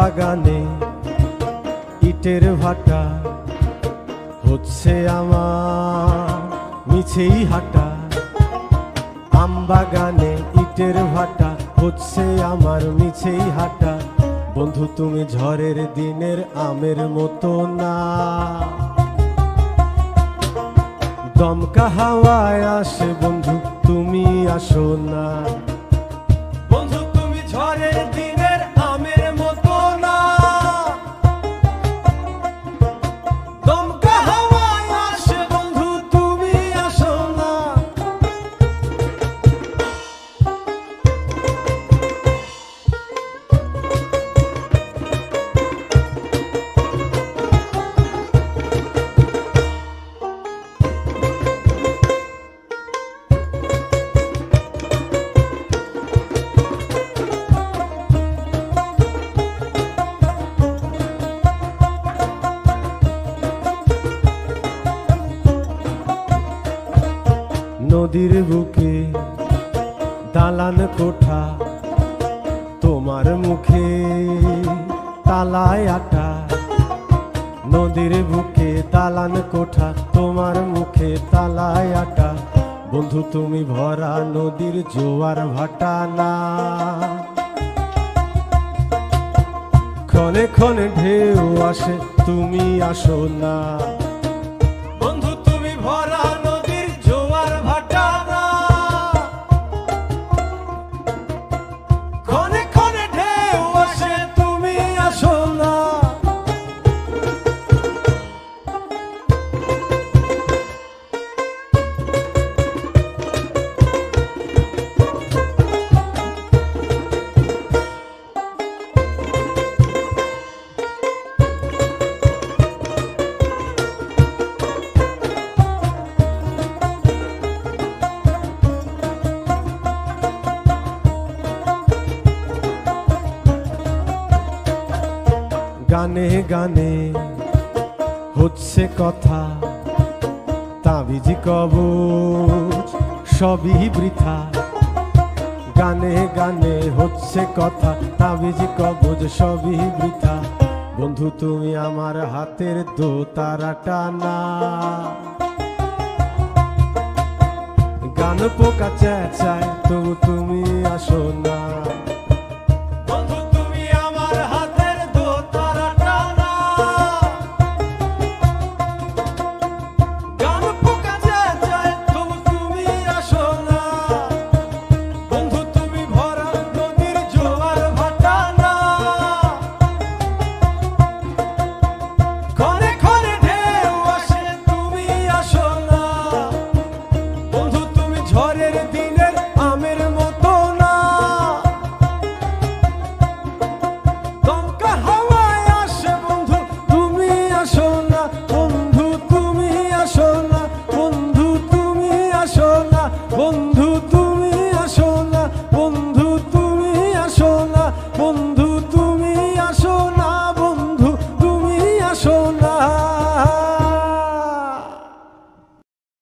বাগানে ইটের ভাটা হচ্ছে আমার মিছেই হাঁটা। আম বাগানে ইটের ভাটা হচ্ছে আমার মিছেই হাঁটা। বন্ধু তুমি ঝড়ের দিনের আমের মতো না, দমকা হাওয়ায় আসে বন্ধু তুমি আসো না। বন্ধু তুমি ঝড়ের দিনের আমের মতো না, দমকা হাওয়ায় আসে বন্ধু তুমি আসো না। নদীর বুকে দালান কোঠা, তোমার মুখে তালায় আটা। নদীর বুকে দালান কোঠা, তোমার মুখে তালায় আটা। বন্ধু তুমি ভরা নদীর জোয়ার ভাটা না, ক্ষণে ক্ষণে ঢেউ আসে তুমি আসো না। বন্ধু তুমি ভরা নদীর জোয়ার ভাটা না, ক্ষণে ক্ষণে ঢেউ আসে তুমি আসো না। গানে গানে হচ্ছে কথা, তাবিজি কবচ সবই বৃথা। গানে গানে হচ্ছে কথা, তাবিজি কবচ সবই বৃথা। বন্ধু তুমি আমার হাতের দোতারাটা না, গান পোকা চেঁচায় তবু তুমি আসো না।